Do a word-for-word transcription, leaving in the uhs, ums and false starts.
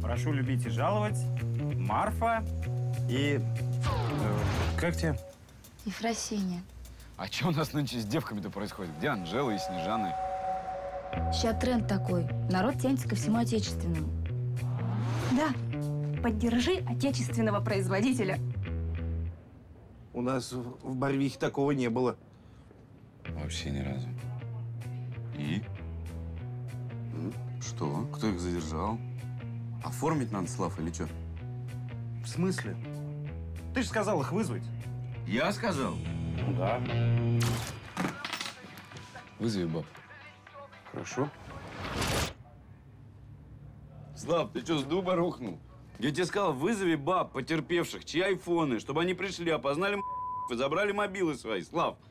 Прошу любить и жаловать. Марфа и... Э, как тебе? Ефросинья. А что у нас нынче с девками-то происходит? Где Анжела и Снежана? Сейчас тренд такой. Народ тянется ко всему отечественному. Да. Поддержи отечественного производителя. У нас в в Барвихе такого не было. Вообще ни разу. И? Что? Кто их задержал? Оформить надо, Слав, или что? В смысле? Ты же сказал их вызвать. Я сказал? Ну да. Вызови баб. Хорошо. Слав, ты что, с дуба рухнул? Я тебе сказал, вызови баб, потерпевших, чьи айфоны, чтобы они пришли, опознали и забрали мобилы свои. Слав,